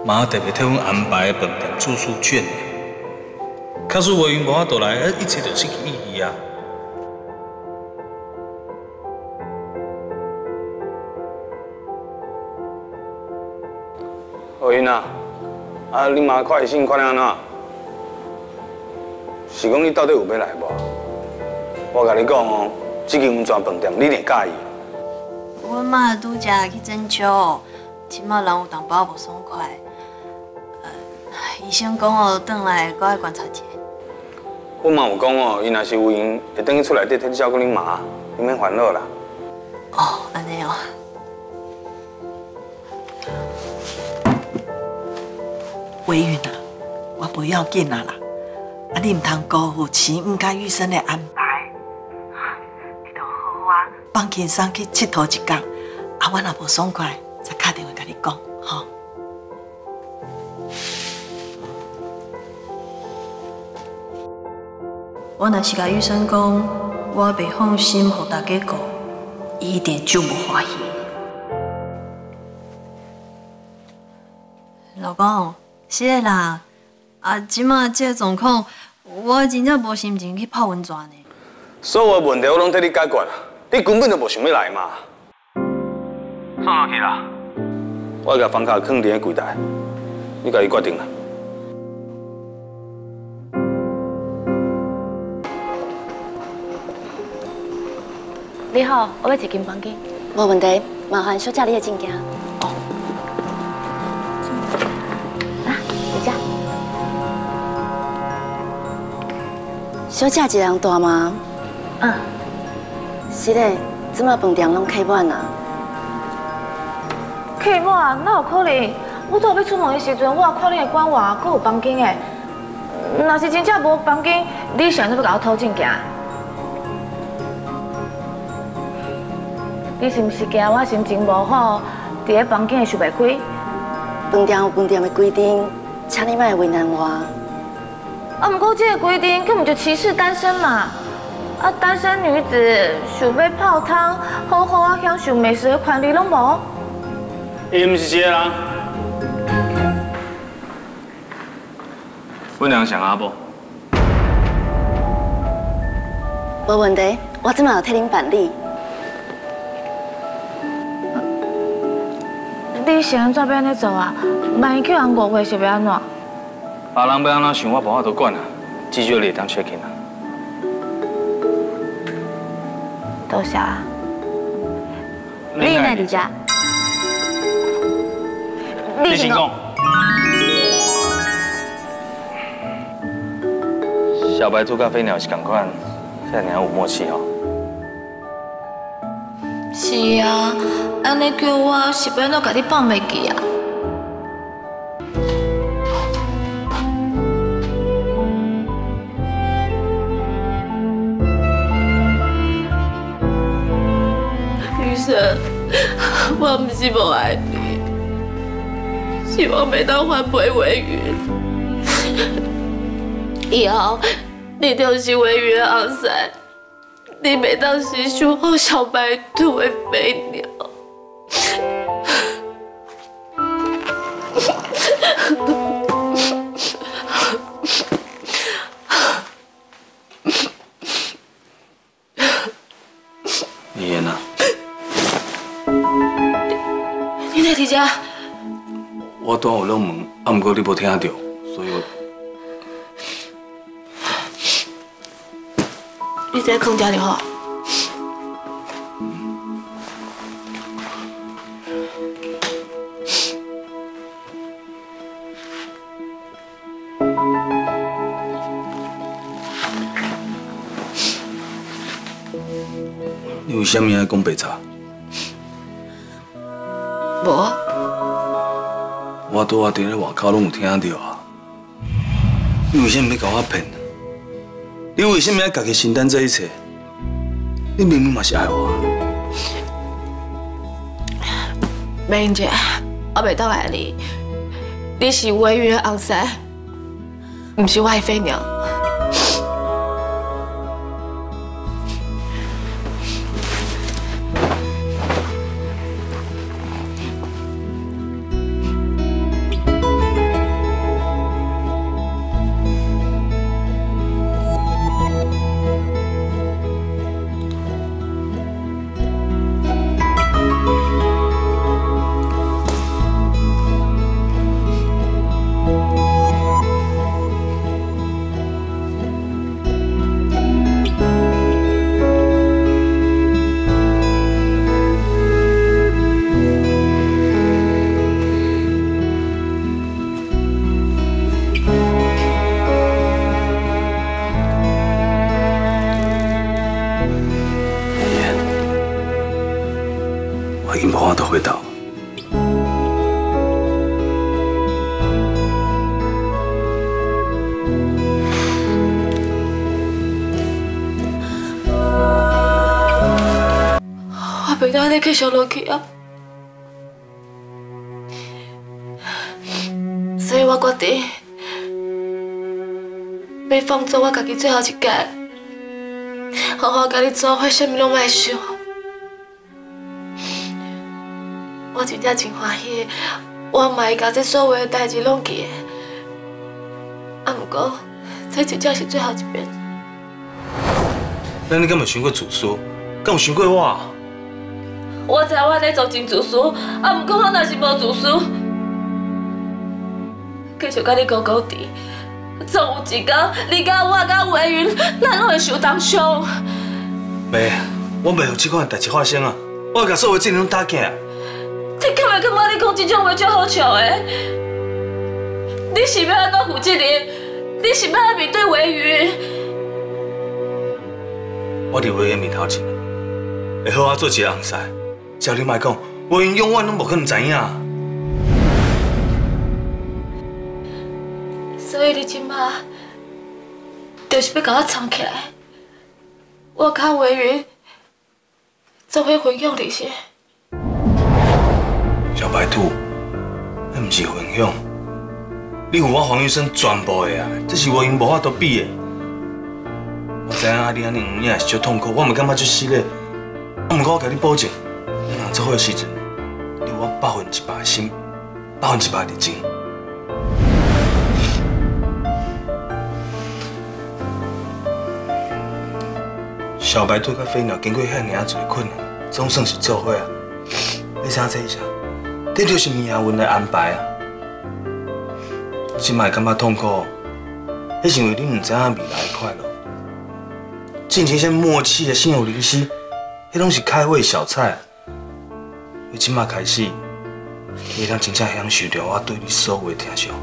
妈特别替阮安排饭店住宿券，假使委员无法度来，一切就失去意义啊！ 委员啊，你妈看医生看了安怎？是讲你到底有要来无？我甲你讲哦，这间温泉饭店你会介意？ 阮妈拄则去针灸，即马人有淡薄无爽快。医生讲哦，转来搁爱观察一下。 我妈有讲哦，伊若是有闲，会等伊出来替你照顾恁妈，你免烦恼啦。 哦，安尼哦。 委员啊，我不要紧啊啦，你唔通辜负钱唔甲医生的安排。你都好好啊，放轻松去佚佗一天。我若无爽快，再打电话甲你讲，吼。 我若是甲医生讲，我袂放心，互大家顾，伊一定就无欢喜。老公，是的啦，即马这个状况，我真正无心情去泡温泉呢。 所有的问题我拢替你解决啦，你根本就无想要来嘛。算落去啦，我甲房卡放伫咧柜台，你家己决定啦。 你好，我要一间房间。无问题，麻烦小姐你的证件。哦。啊，回家。小姐一人大吗？嗯。是嘞，即马饭店拢客满啊。 客满？哪有可能？我拄要出门的时阵，我也看你的馆外阁有房间的。若是真正无房间，你想要甲我偷证件？你是毋是惊我心情无好，伫咧房间想袂开？ 饭店有饭店的规定，请你莫为难我。 毋过这个规定根本就歧视单身嘛！单身女子想要泡汤，好好享受美食的权利拢无。 伊毋是一个人。阮娘想阿无？ 无问题，我即马有替恁办理。 你是安怎要安尼做啊？万一叫人误会是要安怎？ 别人要安怎想，我无法度管啊，至少你会当 check in 啊。 多谢啊。 你哪伫遮？ 你先讲。小白兔甲飞鸟是同款，遮尔有默契吼。 是啊，安尼叫我是要安怎甲你放袂记啊？ 医生，我不是无爱你，希望袂当反背委员。以后你就是委员的后生，你袂当是守护小白兔的飞鸟。 伊言啊， 你哪伫遮？ 我拄有拢问，毋过你无听到，所以我。 你在空调就好。 你为什么爱讲白茶？ 无。 我拄伫咧外口拢有听到啊。你为什么要甲我骗？你为什么要家己承担这一切？你明明嘛是爱我。 美玲姐，我袂当爱你。你是委员的后生，不是我的飞鸟。 我已经无法度回头。 我袂当安尼继续落去啊！所以我决定要放纵我家己最后一届，好好甲你做伙，啥物拢莫想。我真正真欢喜，我嘛会甲这所有的代志拢记得。啊，不过这真正是最后一遍。 那你敢有想过自私？敢有想过我？ 我知我在做真自私，啊，不过我若是无自私，继续甲你勾勾底，总有一天，你甲我甲维云，咱拢会受当伤。 袂，我袂有这款代志发生啊！我会甲所有责任拢担起来。 你敢会感觉你讲这种话足好笑的？你是要安怎负责任？你是要安面对维云？ 我伫维云面头前，会好好做一个红婿。只要你莫讲，维云永远拢无可能知影。 所以你即马就是要甲我藏起来，我甲维云做伙分享利息。 小白兔，那毋是分享，你有我黄玉生全部的啊！这是维云无法度比的。我知影你安尼有影是足痛苦，我毋感觉足失礼。啊，毋过我甲你保证，咱人做伙的时阵，你有我100%的心，100%的热情。小白兔甲飞鸟经过遐尔侪困难，总算是做伙啊！你知影这一下？这就是命运的安排啊！即摆感觉痛苦，迄是因为你唔知影未来的快乐。之前些默契的心有灵犀，迄拢是开胃小菜。为即摆开始，你会当真正享受到我对你所有的疼惜。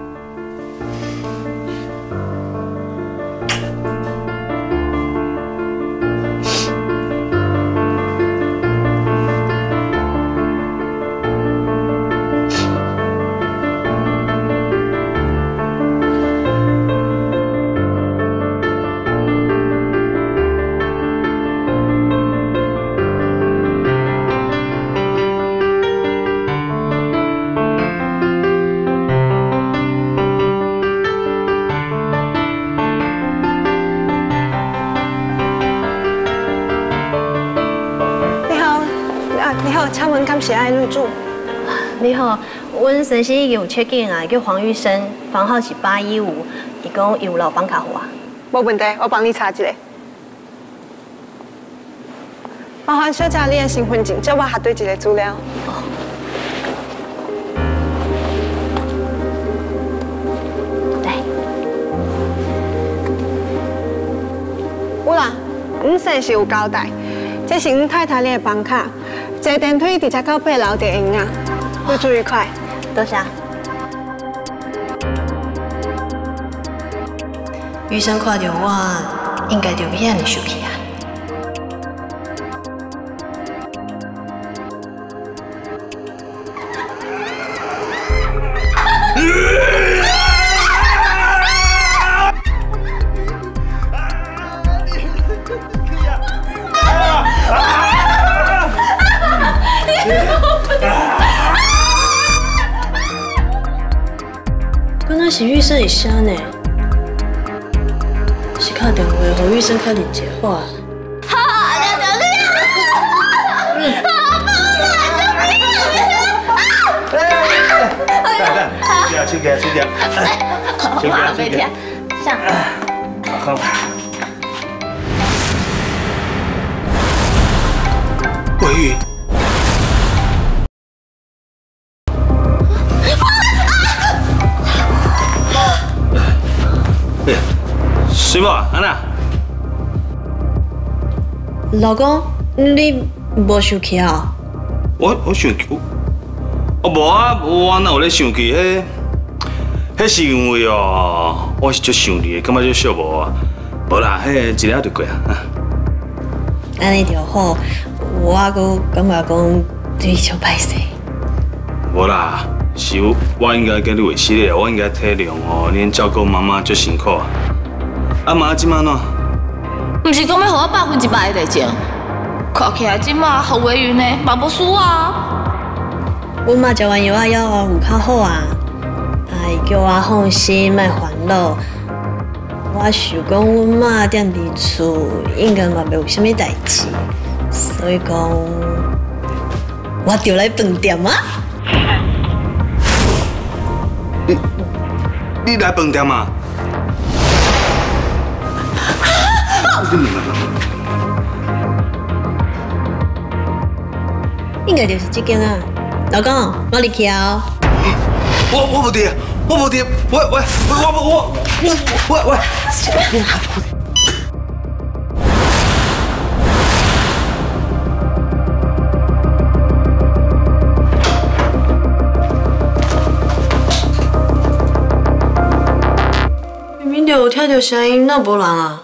请问敢是爱入住？ 你好，阮先生已经有 check in 啊，叫黄玉生，房号是815，伊讲伊有留房卡给我。 没问题，我帮你查一下。麻烦小姐你的身份证，借我核对一个资料。 来， 有啦，阮先是有交代，这是阮太太你的房卡。 坐电梯直接到8楼就用啊，入住愉快， 多谢。余生看到我，应该就袂遐尼生气啊。刚才是玉生会写呢，是打电话和玉生较认真话。好，聊聊你啊！ 手夹， 我没听，上。 好。维云。 水某啊，安那？ 老公，你无生气啊？ 我生气，我无啊，我哪有咧生气？迄是因为哦，我是足想你的，感觉足寂寞啊。无啦，迄一了就过啊。 安尼就好，我阁感觉讲对你就歹势。 无啦，是我应该叫你为师的，我应该体谅哦。恁照顾妈妈足辛苦啊。啊妈，即摆喏？ 唔是讲要互我100%的情，看起来即马服委员呢嘛无输啊。 阮妈食完药啊，了有较好啊，伊叫我放心，莫烦恼。我想讲，阮妈踮伫厝，应该嘛袂有啥物代志，所以讲，我就来饭店啊。 你来饭店啊？ 应该就是这间啊，老公，我入去啊。 我无伫，我无伫，喂。 明明就有听到声音，哪无人啊？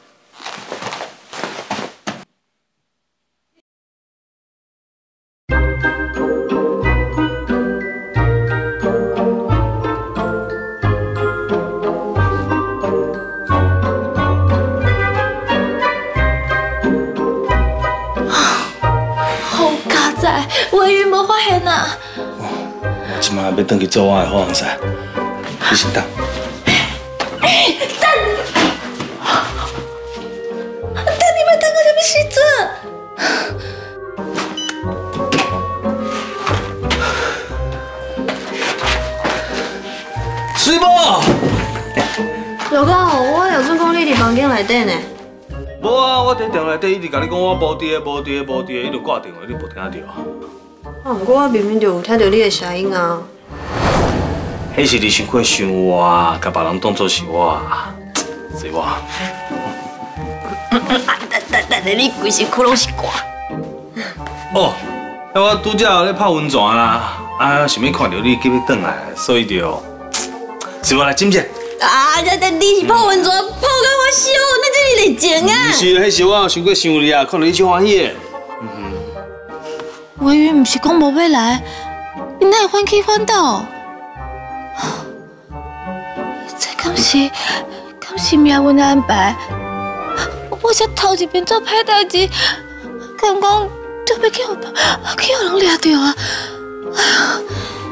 委员无发现啊！ 我即马要转去做我的发型师，你先等。 等你们等到什么时阵？ 水某， 老公，我有阵讲你伫房间内底呢。 无啊，我伫电话内底一直甲你讲我无伫的，伊就挂电话，你无听到啊？ 啊，不过我明明就有听到你的声音啊。 迄是你想过想我，甲别人当作是我，是我。 但你规身躯拢是汗。 哦，我拄则咧泡温泉啦，想要看到你急要转来，所以就是我来斟者。 你是泡温泉泡到我烧，那这是热情啊！ 不是，迄是我想过想你啊，看到你真欢喜。 委员唔是讲无要来，你哪会反起反倒？这敢是命运的安排？我才头一遍做歹代志，敢讲就要去互人掠着啊！哎呀！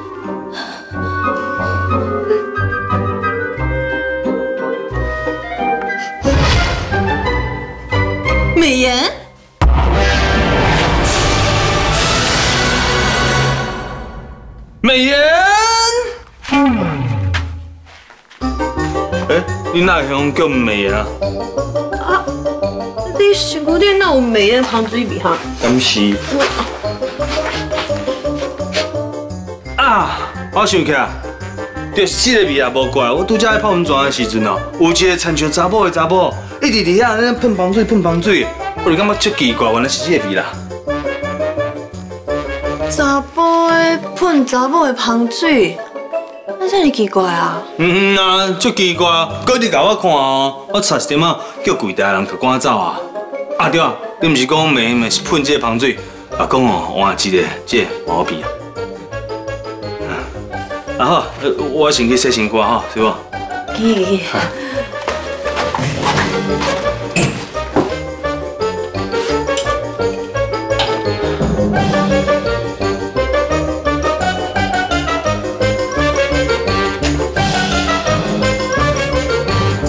美颜。 美颜，你哪会晓叫美颜啊？ 啊，你身躯顶哪有美颜香水味哈？ 敢是？啊，我想起来，就是这个味啊，无怪。我拄则在泡温泉的时阵哦，有一个亲像查某的查某，一直伫遐咧喷香水，我就感觉足奇怪，原来是这个味啦。 查甫的喷查某的香水，那这么奇怪啊？ 足奇怪，搁你甲我看哦，我差一点啊叫柜台人甲赶走啊。啊对啊，你毋是讲妹是喷这个香水，啊讲哦换一个，这个好味啊。啊好，我先去洗身躯吼，是无？ 去。